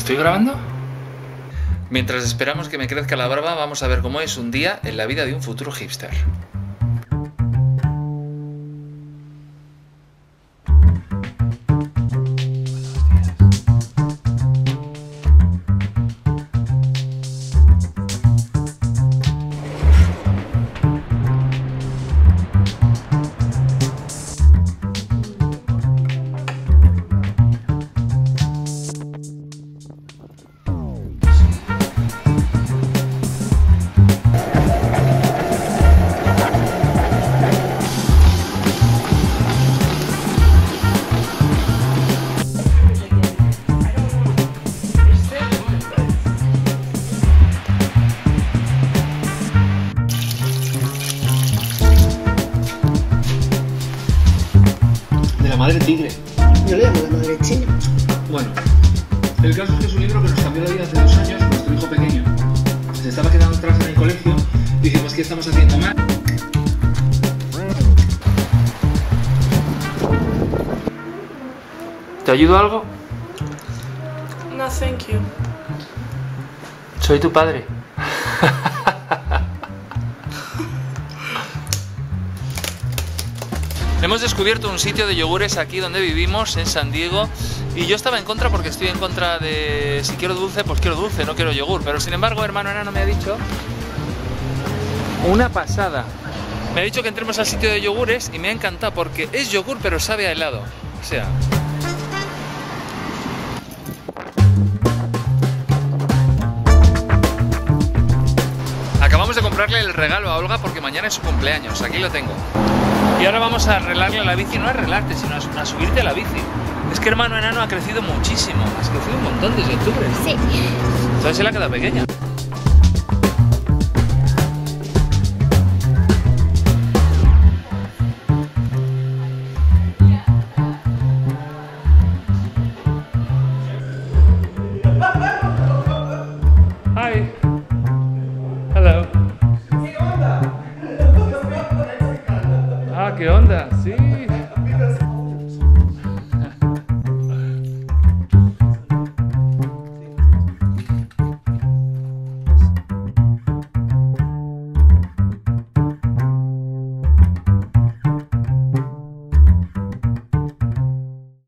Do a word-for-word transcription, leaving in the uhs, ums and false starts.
¿Estoy grabando? Mientras esperamos que me crezca la barba, vamos a ver cómo es un día en la vida de un futuro hipster. La madre tigre. Yo le llamo la madre china. Bueno, el caso es que es un libro que nos cambió la vida hace dos años. Nuestro hijo pequeño se estaba quedando atrás en el colegio. Dijimos, ¿qué estamos haciendo mal? ¿Te ayudo algo? No, thank you. Soy tu padre. Hemos descubierto un sitio de yogures aquí donde vivimos, en San Diego, y yo estaba en contra porque estoy en contra de si quiero dulce, pues quiero dulce, no quiero yogur. Pero sin embargo, hermano enano me ha dicho una pasada. Me ha dicho que entremos al sitio de yogures y me ha encantado porque es yogur pero sabe a helado. O sea... Acabamos de comprarle el regalo a Olga porque mañana es su cumpleaños, aquí lo tengo. Y ahora vamos a arreglarle a la bici, no a arreglarte, sino a subirte a la bici. Es que hermano enano ha crecido muchísimo, has crecido un montón desde octubre. Sí. Entonces se le ha quedado pequeña.